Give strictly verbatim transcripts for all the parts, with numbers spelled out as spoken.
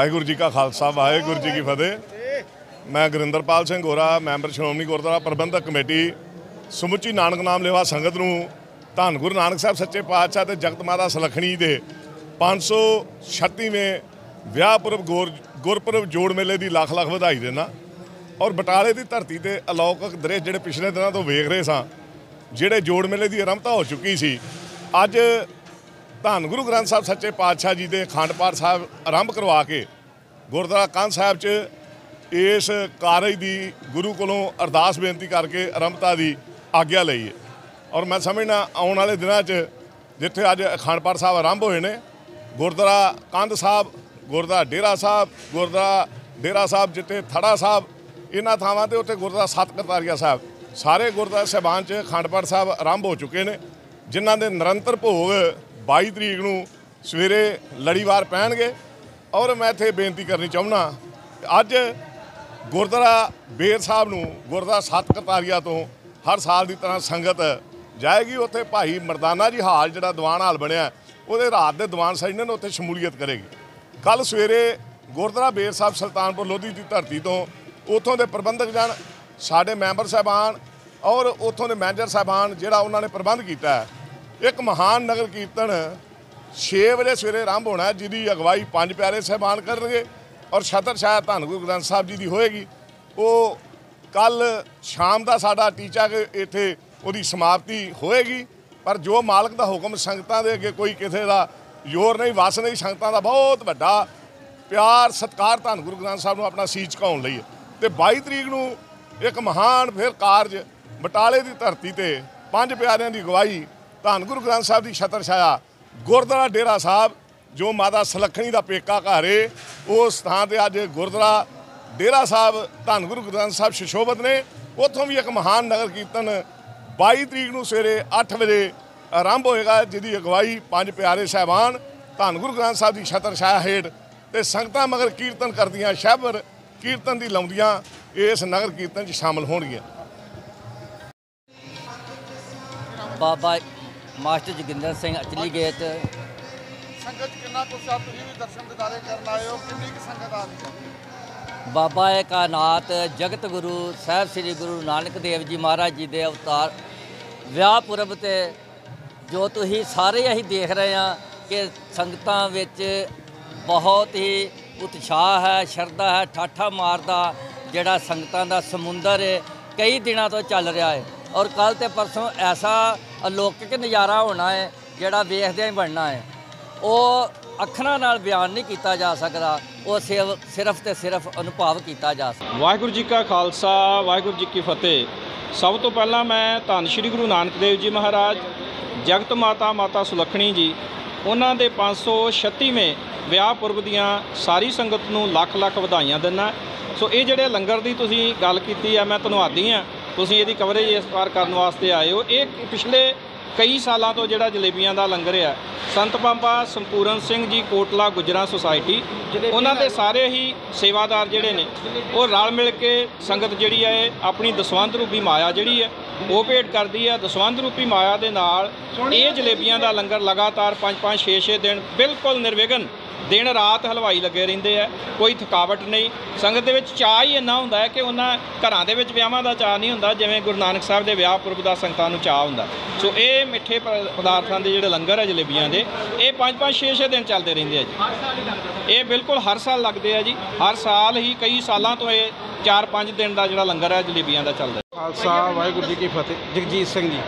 वाहिगुरू जी का खालसा वाहिगुरू जी की फतेह। मैं गुरिंदरपाल सिंह गोरा मैंबर श्रोमणी गुरुद्वारा प्रबंधक कमेटी समुची नानक नाम लेवा संगत नूं धन गुरु नानक साहब सच्चे पातशाह ते जगत माता सलखणी दे पाँच सौ छत्तीवें विआह पुरब गुर गुरपुरब जोड़ मेले की लख लख बधाई देना। और बटाले की धरती ते अलौकिक दृश जिहड़े पिछले दिनों तो वेख रहे सां, जिहड़े जोड़ मेले की आरंभता हो चुकी सी, अज धन गुरु ग्रंथ साहब सच्चे पातशाह जी के अखंड पाठ साहब आरंभ करवा के गुरुद्वारा कंध साहब च इस कारज की गुरु कोलों अरदास बेनती करके आरंभता की आग्ञा लई है। और मैं समझना आने वाले दिनों च जिथे अज अखंड पाठ साहब आरंभ होए ने, गुरुद्वारा कंध साहब, गुरुद्वारा डेरा साहब, गुरुद्वारा डेरा साहब जिथे थड़ा साहब, इन्हां थावां ते उत्थे गुरुद्वारा सत करतारिया साहब, सारे गुरुद्वारा साहिबान च अखंड पाठ साहब आरंभ हो चुके हैं, जिन्हां दे निरंतर भोग बाई तरीक नूं सवेरे लड़ीवार पैणगे। और मैं इत्थे बेनती करनी चाहुंदा, अज गुरुद्वारा बेर साहब नूं गुरुद्वारा सत करतारिया तो हर साल की तरह संगत जाएगी। उत्थे भाई मरदाना जी हाल जिहड़ा दीवान हाल बनिया, उहदे रात के दीवान सजणन उत्थे शमूलीयत करेगी। कल सवेरे गुरुद्वारा बेर साहब सुल्तानपुर लोधी की धरती तो उत्थों के प्रबंधक जन, साडे मैंबर साहबान और उत्थों के मैनेजर साहबान जिहड़ा उन्होंने प्रबंध किया है, एक महान नगर कीर्तन छे बजे सवेरे आरंभ होना है, जिसकी अगवाई पंज प्यारे साहबान करनगे और छतर छाया धन गुरु ग्रंथ साहब जी की होएगी। वो कल शाम का साडा टीचा कि इत्थे उहदी समाप्ति होएगी। पर जो मालक का हुक्म संगतां दे अगे कोई किसी का जोर नहीं, वस नहीं, संगतां दा बहुत वड्डा प्यार सत्कार धन गुरु ग्रंथ साहब नूं अपना सीस झुकाउण लई ते बाई तरीक नूं एक महान फिर कारज बटाले की धरती ते पंज प्यारिਆਂ की अगवाई धन गुरु ग्रंथ साहब की छतर छाया गुरुद्वारा डेरा साहब जो माता सलखणी का पेका घर है, उस स्थान पर अज गुरुद्वारा डेरा साहब धन गुरु ग्रंथ साहब सुशोभित ने। उत्थों भी एक महान नगर कीर्तन बाई तरीक नूं सवेरे अठ बजे आरंभ होएगा, जिसकी अगवाई पंज प्यारे साहबान धन गुरु ग्रंथ साहब की छतर छाया हेठ ते संगतां मगर कीर्तन करदियां शहबर कीर्तन की लाउंदियां इस नगर कीर्तन च शामिल होणगियां। बाबा मास्टर जोगिंदर सिंह अचली गेट संगत कितना कुछ आप भी दर्शन दिदारे करना आए हो, कितनी की संगत आ रही है? बाबा कायनात जगत गुरु साहब श्री गुरु नानक देव जी महाराज जी के अवतार विआह पुरब ते जो तुसीं सारे असीं देख रहे हैं कि संगतां विच बहुत ही उत्साह है, शरधा है, ठाठा मारदा जिहड़ा संगतां दा समुंदर है कई दिनों तो चल रहा है। और कल ते परसों ऐसा अलौकिक नज़ारा होना है जिहड़ा वेखदे ही बनना है, वो अखरां नाल बयान नहीं किया जा सकता, वो सिर्फ सिर्फ ते सिर्फ अनुभव किया जा सकता। वाहिगुरू जी का खालसा वाहिगुरू जी की फतेह। सब तो पहला मैं धन श्री गुरु नानक देव जी महाराज, जगत माता माता सुलखणी जी, उन्हां दे पाँच सौ छत्तीवें विआह पुरब दियां सारी संगत नूं लख लख वधाइयां दिंदा। सो ये जिहड़े लंगर की तुसीं गल कीती है, मैं धन्नवादी हाँ तुसीं इहदी कवरेज इस बार करने वास्ते आए हो। ये पिछले कई सालों तो जिहड़ा जलेबियां दा लंगर है, संत बाबा संपूर्ण सिंह जी कोटला गुजरा सोसाइटी उन्हां दे सारे ही सेवादार जिहड़े ने वो रल मिल के संगत जिहड़ी है अपनी दसवंध रूपी माया जिहड़ी है वो भेंट करदी है। दसवंध रूपी माया दे नाल ये जलेबियां दा लंगर लगातार पाँच पाँच छे छे दिन बिल्कुल निर्विघन दिन रात हलवाई लगे रहिंदे है, कोई थकावट नहीं। संगत दे विच चाह ही इन्ना हुंदा है कि उन्हां घरां दे विच विआहां दा चाह नहीं हुंदा जिवें गुरु नानक साहब दे विआह पुरब दा संगतां नूं चाह हुंदा। सो ये मिठे पदार्थां दे जिहड़े लंगर है जलेबियां दे, ये पाँच पाँच छे छे दिन चलते रहिंदे है जी। ये बिल्कुल हर साल लगते हैं जी, हर साल ही कई सालों तो ये चार पाँच दिन का जिहड़ा लंगर है जलेबियां दा चलदा। खालसा वाहिगुरू जी की फतेह। जगजीत सिंह जी।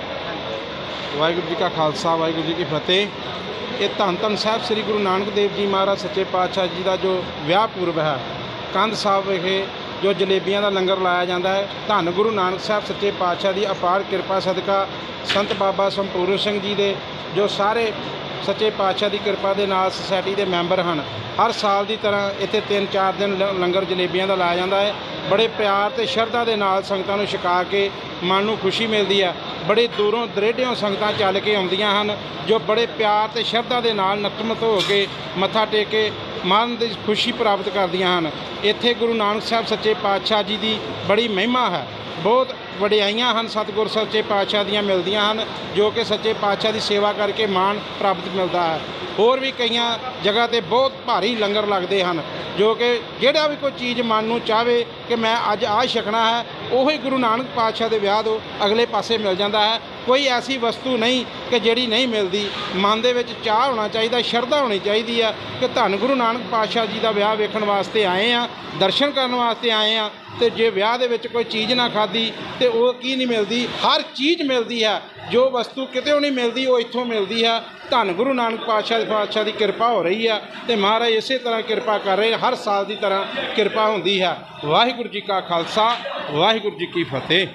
वाहिगुरू जी का खालसा वाहिगुरू जी की फतेह। ये धन धन साहब श्री गुरु नानक देव जी महाराज सच्चे पातशाह जी का जो विआह पुरब है, कंध साहब विखे जो जलेबियां का लंगर लाया जाता है, धन गुरु नानक साहब सच्चे पातशाह की अपार कृपा सदका संत बाबा संपूर्ण सिंह जी के जो सारे सच्चे पातशाह की कृपा के नाल सोसाइटी के मैंबर हैं, हर साल की तरह इत्थे तीन चार दिन लंगर जलेबियां का लाया जाता है। बड़े प्यार ते शरधा के नाल संगतां नूं छका के मन नूं खुशी मिलती है। बड़े दूरों दरेडियों संगतां चल के आउंदियां हन जो बड़े प्यार ते शरधा के नाल नतमत हो के मत्था टेक के मन की खुशी प्राप्त करदियां हन। इत्थे गुरु नानक साहब सच्चे पातशाह जी की बड़ी महिमा है, बहुत वडियाइयां हैं सतगुर सच्चे पातशाह दियां मिलदियां हैं जो कि सच्चे पातशाह की सेवा करके मान प्राप्त मिलता है। होर भी कई जगह ते बहुत भारी लंगर लगते हैं। ਜੋ ਕਿ ਜਿਹੜਾ ਵੀ ਕੋਈ ਚੀਜ਼ ਮਨ ਨੂੰ ਚਾਹਵੇ ਕਿ ਮੈਂ ਅੱਜ ਆਹ ਛਕਣਾ ਹੈ, ਉਹੀ ਗੁਰੂ ਨਾਨਕ ਪਾਤਸ਼ਾਹ ਦੇ ਵਿਆਹ ਤੋਂ ਅਗਲੇ ਪਾਸੇ ਮਿਲ ਜਾਂਦਾ ਹੈ। ਕੋਈ ਐਸੀ ਵਸਤੂ ਨਹੀਂ ਕਿ ਜਿਹੜੀ ਨਹੀਂ ਮਿਲਦੀ। ਮਨ ਦੇ ਵਿੱਚ ਚਾਹ ਹੋਣਾ ਚਾਹੀਦਾ, ਸ਼ਰਧਾ ਹੋਣੀ ਚਾਹੀਦੀ ਆ ਕਿ ਧੰਨ ਗੁਰੂ ਨਾਨਕ ਪਾਤਸ਼ਾਹ ਜੀ ਦਾ ਵਿਆਹ ਵੇਖਣ ਵਾਸਤੇ ਆਏ ਆ, ਦਰਸ਼ਨ ਕਰਨ ਵਾਸਤੇ ਆਏ ਆ। ਤੇ ਜੇ ਵਿਆਹ ਦੇ ਵਿੱਚ ਕੋਈ ਚੀਜ਼ ਨਾ ਖਾਧੀ ਤੇ ਉਹ ਕੀ ਨਹੀਂ ਮਿਲਦੀ, ਹਰ ਚੀਜ਼ ਮਿਲਦੀ ਹੈ। ਜੋ ਵਸਤੂ ਕਿਤੇ ਨਹੀਂ ਮਿਲਦੀ ਉਹ ਇੱਥੋਂ ਮਿਲਦੀ ਹੈ। ਧੰਨ ਗੁਰੂ ਨਾਨਕ ਪਾਤਸ਼ਾਹ ਦੇ ਪਾਤਸ਼ਾਹ ਦੀ ਕਿਰਪਾ ਹੋ ਰਹੀ ਹੈ ਤੇ ਮਹਾਰਾਜ ਇਸੇ ਤਰ੍ਹਾਂ ਕਿਰਪਾ ਕਰ ਰਹੇ, ਹਰ ਸਾਲ ਦੀ ਤਰ੍ਹਾਂ ਕਿਰਪਾ ਹੁੰਦੀ ਹੈ। ਵਾਹਿਗੁਰੂ ਜੀ ਕਾ ਖਾਲਸਾ, ਵਾਹਿਗੁਰੂ ਜੀ ਕੀ ਫਤਿਹ।